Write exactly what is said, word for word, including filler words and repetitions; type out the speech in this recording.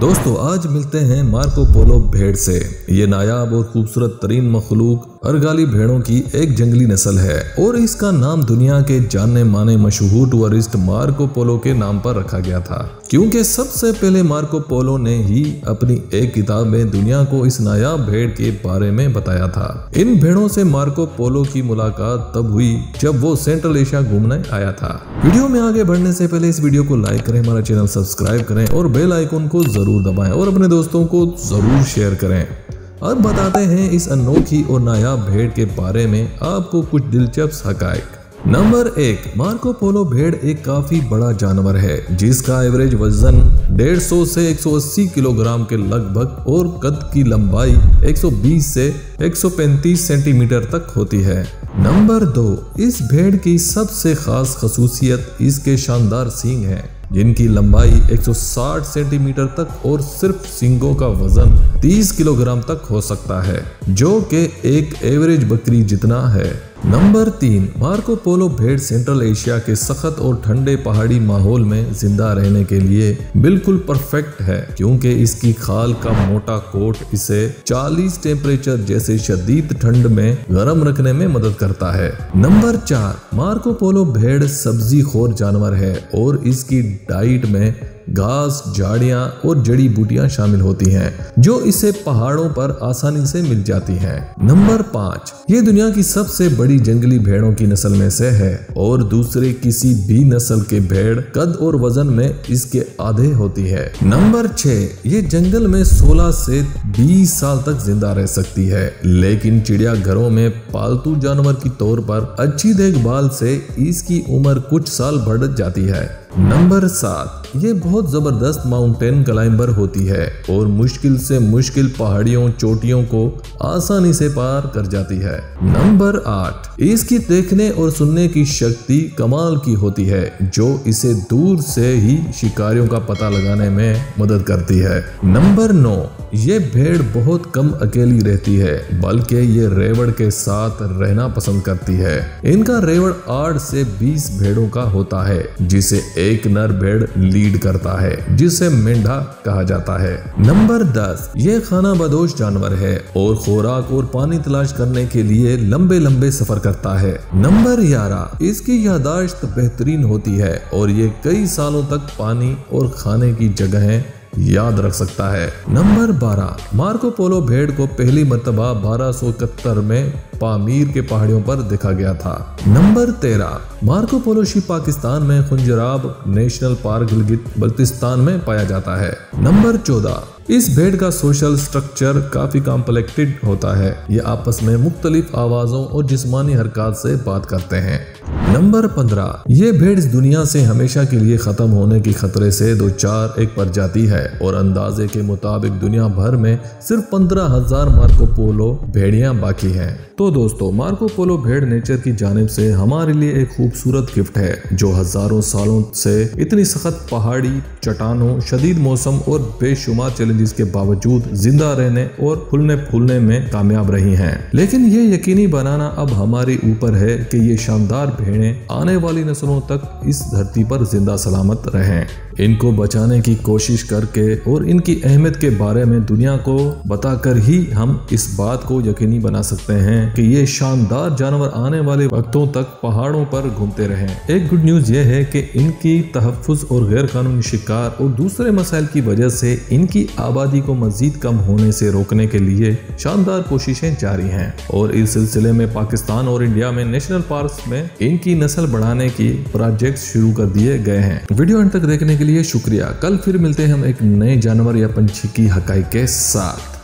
दोस्तों आज मिलते हैं मार्को पोलो भेड़ से। ये नायाब और खूबसूरत तरीन मखलूक अर्गाली भेड़ों की एक जंगली नस्ल है और इसका नाम दुनिया के जानने माने मशहूर टूरिस्ट मार्को पोलो के नाम पर रखा गया था, क्योंकि सबसे पहले मार्को पोलो ने ही अपनी एक किताब में दुनिया को इस नायाब भेड़ के बारे में बताया था। इन भेड़ों से मार्को पोलो की मुलाकात तब हुई जब वो सेंट्रल एशिया घूमने आया था। वीडियो में आगे बढ़ने से पहले इस वीडियो को लाइक करें, हमारा चैनल सब्सक्राइब करें और बेल आइकन को जरूर दबाएं और अपने दोस्तों को जरूर शेयर करें। अब बताते हैं इस अनोखी और नायाब भेड़ के बारे में आपको कुछ दिलचस्प हकायक। नंबर एक, मार्को पोलो भेड़ एक काफी बड़ा जानवर है जिसका एवरेज वजन डेढ़ सौ से एक सौ अस्सी किलोग्राम के लगभग और कद की लंबाई एक सौ बीस से एक सौ पैंतीस सेंटीमीटर तक होती है। नंबर दो, इस भेड़ की सबसे खास खसूसियत इसके शानदार सींग हैं जिनकी लंबाई एक सौ साठ सेंटीमीटर तक और सिर्फ सींगों का वजन तीस किलोग्राम तक हो सकता है, जो कि एक एवरेज बकरी जितना है। नंबर तीन, मार्को पोलो भेड़ सेंट्रल एशिया के सख्त और ठंडे पहाड़ी माहौल में जिंदा रहने के लिए बिल्कुल परफेक्ट है, क्योंकि इसकी खाल का मोटा कोट इसे चालीस टेम्परेचर जैसे शदीद ठंड में गर्म रखने में मदद करता है। नंबर चार, मार्को पोलो भेड़ सब्जी खोर जानवर है और इसकी डाइट में घास, झाड़ियां और जड़ी बूटियां शामिल होती हैं, जो इसे पहाड़ों पर आसानी से मिल जाती हैं। नंबर पाँच, ये दुनिया की सबसे बड़ी जंगली भेड़ों की नस्ल में से है और दूसरे किसी भी नस्ल के भेड़ कद और वजन में इसके आधे होती है। नंबर छह, ये जंगल में सोलह से बीस साल तक जिंदा रह सकती है, लेकिन चिड़ियाघरों में पालतू जानवर की तौर पर अच्छी देखभाल से इसकी उम्र कुछ साल बढ़ जाती है। नंबर सात, ये बहुत जबरदस्त माउंटेन क्लाइंबर होती है और मुश्किल से मुश्किल पहाड़ियों चोटियों को आसानी से पार कर जाती है। नंबर आठ, इसकी देखने और सुनने की शक्ति कमाल की होती है, जो इसे दूर से ही शिकारियों का पता लगाने में मदद करती है। नंबर नौ, ये भेड़ बहुत कम अकेली रहती है, बल्कि ये रेवड़ के साथ रहना पसंद करती है। इनका रेवड़ आठ से बीस भेड़ों का होता है, जिसे एक नर भेड़ लीड करता है, जिसे मेंढा कहा जाता है। नंबर दस, ये खाना बदोश जानवर है और खुराक और पानी तलाश करने के लिए लंबे लंबे सफर करता है। नंबर ग्यारह, इसकी यादाश्त बेहतरीन होती है और ये कई सालों तक पानी और खाने की जगहें याद रख सकता है। नंबर बारह, मार्को पोलो भेड़ को पहली मर्तबा बारह सौ इकहत्तर में पामीर के पहाड़ियों पर देखा गया था। नंबर तेरह, मार्को पोलो शिप पाकिस्तान में खुंजराब नेशनल पार्क गिलगित बल्तिस्तान में पाया जाता है। नंबर चौदह, इस भेड़ का सोशल स्ट्रक्चर काफी कॉम्प्लेक्टेड होता है। ये आपस में मुख्तलिफ आवाजों और जिस्मानी हरकत से बात करते हैं। नंबर पंद्रह, ये भेड़ इस दुनिया से हमेशा के लिए खत्म होने के खतरे से दो चार एक प्रजाति है और अंदाजे के मुताबिक दुनिया भर में सिर्फ पंद्रह हजार मार्को पोलो भेड़ियां बाकी हैं। तो दोस्तों, मार्को पोलो भेड़ नेचर की जानिब से हमारे लिए एक खूबसूरत गिफ्ट है, जो हजारों सालों से इतनी सख्त पहाड़ी चट्टानों, शदीद मौसम और बेशुमार चैलेंजेस के बावजूद जिंदा रहने और फूलने फूलने में कामयाब रही हैं। लेकिन ये यकीनी बनाना अब हमारे ऊपर है कि ये शानदार भेड़ें आने वाली नस्लों तक इस धरती पर जिंदा सलामत रहें। इनको बचाने की कोशिश करके और इनकी अहमियत के बारे में दुनिया को बताकर ही हम इस बात को यकीनी बना सकते हैं कि ये शानदार जानवर आने वाले वक्तों तक पहाड़ों पर घूमते रहें। एक गुड न्यूज ये है कि इनकी तहफ्फुज और गैर कानूनी शिकार और दूसरे मसाइल की वजह से इनकी आबादी को मजीद कम होने से रोकने के लिए शानदार कोशिशें जारी हैं और इस सिलसिले में पाकिस्तान और इंडिया में नेशनल पार्क में इनकी नस्ल बढ़ाने की प्रोजेक्ट शुरू कर दिए गए हैं। वीडियो अंत तक देखने के लिए शुक्रिया। कल फिर मिलते हैं हम एक नए जानवर या पंछी की हकाई के साथ।